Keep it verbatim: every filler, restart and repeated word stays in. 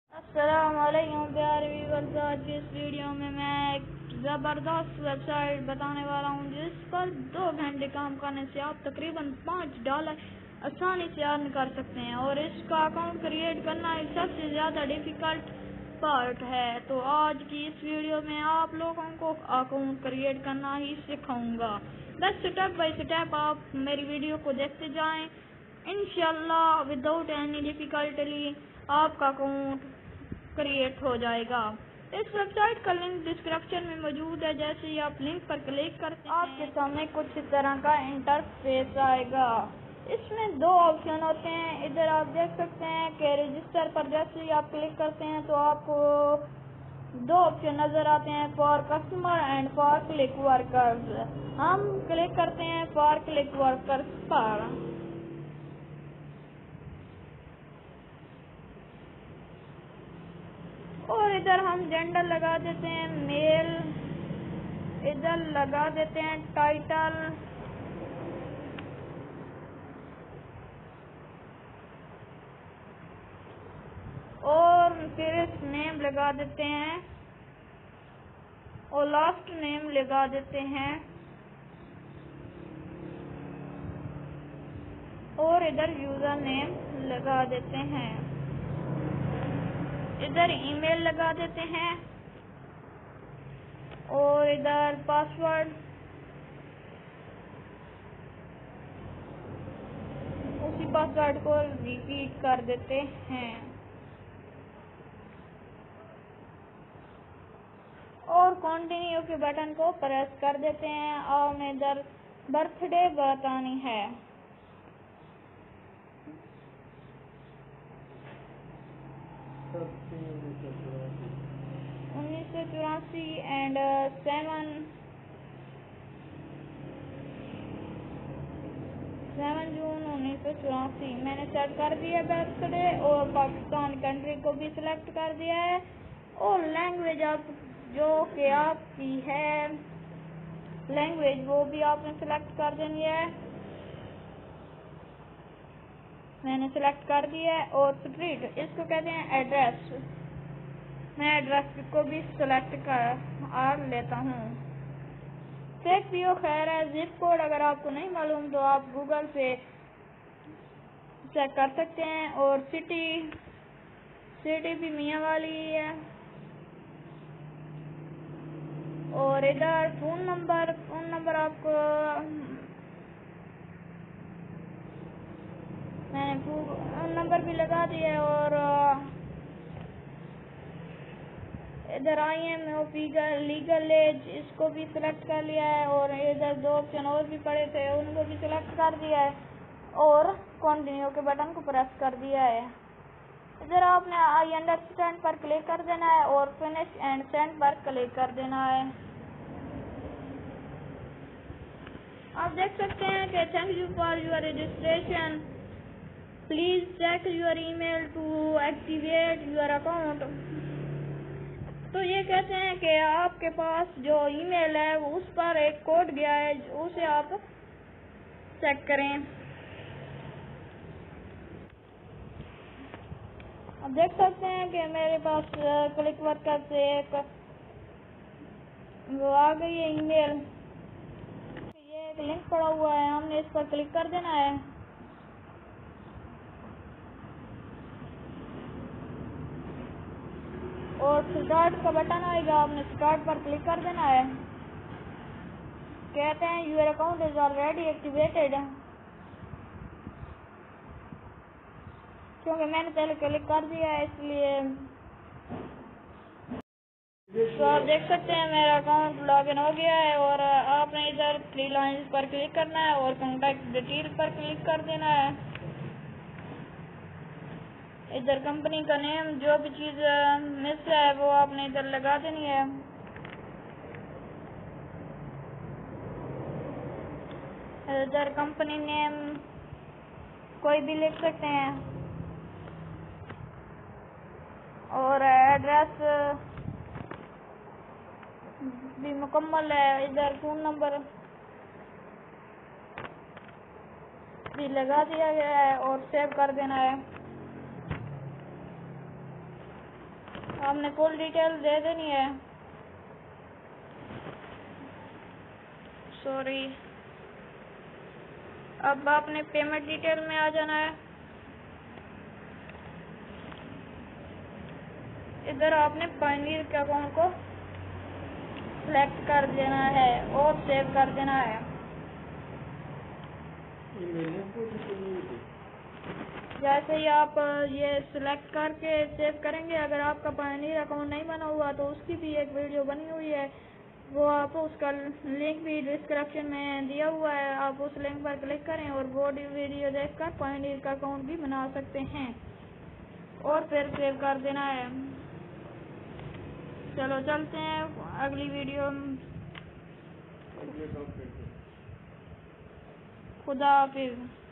अस्सलामुअलैकुम प्यारे व्यूअर्स, आज की इस वीडियो में मैं एक ज़बरदस्त वेबसाइट बताने वाला हूं जिस पर दो घंटे काम करने से आप तकरीबन पाँच डॉलर आसानी से अर्न कर सकते हैं और इसका अकाउंट क्रिएट करना एक सबसे ज़्यादा डिफ़िकल्ट पार्ट है। तो आज की इस वीडियो में आप लोगों को अकाउंट क्रिएट करना ही सिखाऊंगा। बस स्टेप बाय स्टेप आप मेरी वीडियो को देखते जाएं। इंशाल्लाह विदाउट एनी डिफ़िकल्टी आपका अकाउंट क्रिएट हो जाएगा। इस वेबसाइट का लिंक डिस्क्रिप्शन में मौजूद है। जैसे ही आप लिंक पर क्लिक करते हैं आपके सामने कुछ इस तरह का इंटरफेस आएगा। इसमें दो ऑप्शन होते हैं। इधर आप देख सकते हैं कि रजिस्टर पर जैसे ही आप क्लिक करते हैं तो आपको दो ऑप्शन नजर आते हैं, for customer and for click workers. हम क्लिक करते हैं फॉर क्लिक वर्कर्स पर और इधर हम जेंडर लगा देते हैं मेल, इधर लगा देते हैं टाइटल और फिर नेम लगा देते हैं और लास्ट नेम लगा देते हैं और इधर यूजर नेम लगा देते हैं। इधर ईमेल लगा देते हैं और इधर पासवर्ड उसी पासवर्ड को रिपीट कर देते हैं और कंटिन्यू के बटन को प्रेस कर देते हैं और इधर बर्थडे बतानी है। उन्नीस सौ चौरासी एंड सेवन सेवन जून उन्नीस सौ चौरासी मैंने सेट कर दिया बर्थडे और पाकिस्तान कंट्री को भी सिलेक्ट कर दिया है और लैंग्वेज आप जो कि आपकी है लैंग्वेज वो भी आपने सिलेक्ट कर देनी है। मैंने सिलेक्ट कर दिया है और स्ट्रीट इसको कहते हैं एड्रेस, मैं एड्रेस को भी सिलेक्ट कर लेता हूँ। चेक पियो खैर है। जिप कोड अगर आपको नहीं मालूम तो आप गूगल से चेक कर सकते हैं और सिटी सिटी भी मियाँ वाली है और इधर फोन नंबर फोन नंबर आपको मैंने फोन नंबर भी लगा दिया है और इधर I am of legal age इसको भी सिलेक्ट कर लिया है और इधर दो ऑप्शन और भी पड़े थे उनको भी सिलेक्ट कर दिया है और कंटिन्यू के बटन को प्रेस कर दिया है। इधर आपने आई अंडरस्टैंड पर क्लिक कर देना है और फिनिश एंड सेंड पर क्लिक कर देना है। आप देख सकते हैं कि thank you for your registration, please check your email to activate your account. तो ये कहते हैं कि आपके पास जो ईमेल है उस पर एक कोड गया है, उसे आप चेक करें। अब देख सकते हैं कि मेरे पास क्लिक वर्कर से एक वो आ गई है ईमेल। ये एक लिंक पड़ा हुआ है, हमने इस पर क्लिक कर देना है और स्टार्ट का बटन आएगा, आपने स्टार्ट पर क्लिक कर देना है। कहते हैं your account is already activated, क्योंकि मैंने पहले क्लिक कर दिया है इसलिए। तो आप देख सकते हैं मेरा अकाउंट लॉगिन हो गया है और आपने इधर थ्री लाइन्स पर क्लिक करना है और कॉन्टैक्ट डिटेल पर क्लिक कर देना है। इधर कंपनी का नेम जो भी चीज़ मिस है वो आपने इधर लगा देनी है। इधर कंपनी नेम कोई भी लिख सकते हैं और एड्रेस भी मुकम्मल है। इधर फोन नंबर भी लगा दिया गया है और सेव कर देना है। आपने फुल डिटेल दे देनी है। सॉरी, अब आपने पेमेंट डिटेल में आ जाना है। इधर आपने पायनियर के अकाउंट को सिलेक्ट कर देना है और सेव कर देना है। जैसे ही आप ये सिलेक्ट करके सेव करेंगे, अगर आपका पायनियर अकाउंट नहीं बना हुआ तो उसकी भी एक वीडियो बनी हुई है, वो आप उसका लिंक भी डिस्क्रिप्शन में दिया हुआ है। आप उस लिंक पर क्लिक करें और वो वीडियो देखकर पायनियर का अकाउंट भी बना सकते हैं और फिर सेव कर देना है। चलो चलते हैं अगली वीडियो। खुदा हाफिज।